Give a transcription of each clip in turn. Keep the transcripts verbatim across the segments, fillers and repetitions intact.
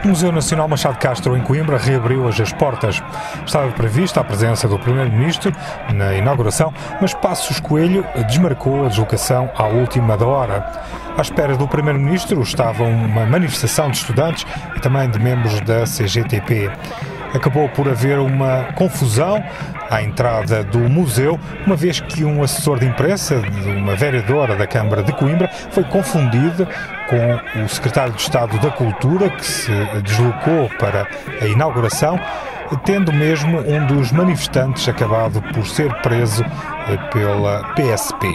O Museu Nacional Machado de Castro, em Coimbra, reabriu hoje as portas. Estava prevista a presença do Primeiro-Ministro na inauguração, mas Passos Coelho desmarcou a deslocação à última da hora. À espera do Primeiro-Ministro estava uma manifestação de estudantes e também de membros da C G T P. Acabou por haver uma confusão à entrada do museu, uma vez que um assessor de imprensa de uma vereadora da Câmara de Coimbra foi confundido com o secretário de Estado da Cultura, que se deslocou para a inauguração, tendo mesmo um dos manifestantes acabado por ser preso pela P S P.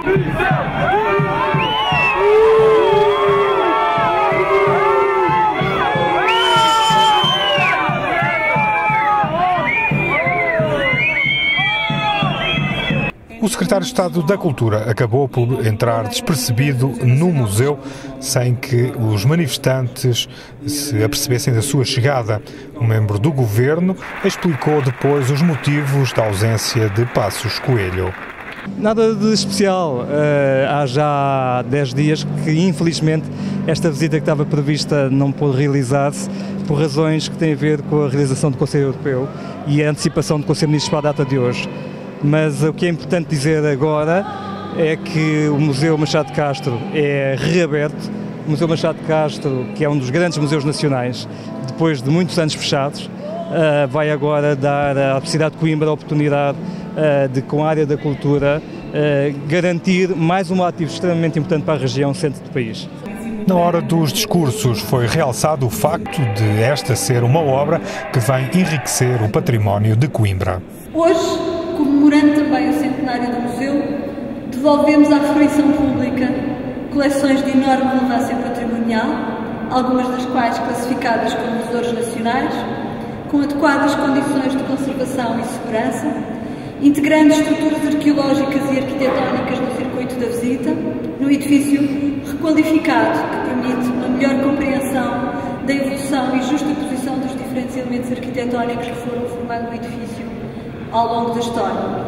O secretário de Estado da Cultura acabou por entrar despercebido no museu sem que os manifestantes se apercebessem da sua chegada. Um membro do governo explicou depois os motivos da ausência de Passos Coelho. Nada de especial. Uh, há já dez dias que, infelizmente, esta visita que estava prevista não pôde realizar-se por razões que têm a ver com a realização do Conselho Europeu e a antecipação do Conselho de Ministros para a data de hoje. Mas o que é importante dizer agora é que o Museu Machado de Castro é reaberto. O Museu Machado de Castro, que é um dos grandes museus nacionais, depois de muitos anos fechados, uh, vai agora dar à cidade de Coimbra a oportunidade uh, de, com a área da cultura, uh, garantir mais um ativo extremamente importante para a região centro do país. Na hora dos discursos foi realçado o facto de esta ser uma obra que vem enriquecer o património de Coimbra. Hoje, comemorando também o centenário do museu, devolvemos à fruição pública coleções de enorme relevância patrimonial, algumas das quais classificadas como tesouros nacionais, com adequadas condições de conservação e segurança, integrando estruturas arqueológicas e arquitetónicas no circuito da visita, num edifício requalificado que permite uma melhor compreensão da evolução e justa posição dos diferentes elementos arquitetónicos que foram formando o edifício ao longo da história.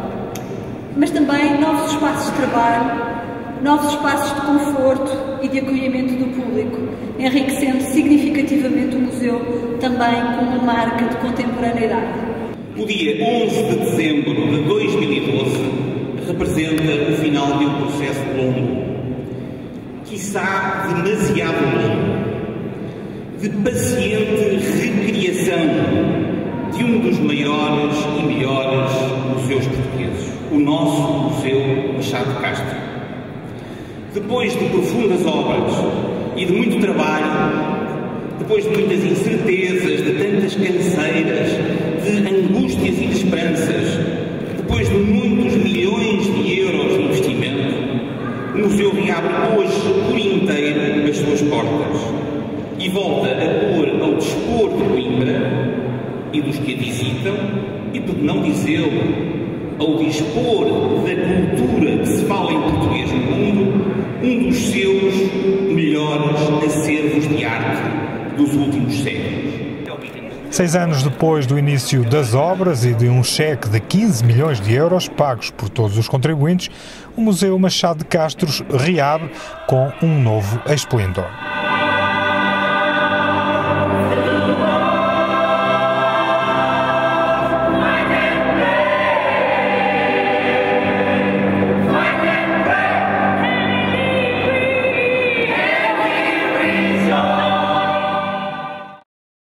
Mas também novos espaços de trabalho, novos espaços de conforto e de acolhimento do público, enriquecendo significativamente o museu também com uma marca de contemporaneidade. O dia onze de dezembro de dois mil e doze representa o final de um processo longo, quiçá demasiado longo, de paciente recriação de um dos maiores e melhores museus portugueses, o nosso Museu Machado de Castro. Depois de profundas obras e de muito trabalho, depois de muitas incertezas, de tantas canseiras, de angústias e de esperanças, depois de muitos milhões de euros de investimento, o museu reabre hoje por inteiro as suas portas e volta a pôr ao dispor de Coimbra e dos que a visitam, e por que não dizê-lo, ao dispor da cultura que se fala em português no mundo, um dos seus melhores acervos de arte dos últimos séculos. Seis anos depois do início das obras e de um cheque de quinze milhões de euros pagos por todos os contribuintes, o Museu Machado de Castro reabre com um novo esplendor.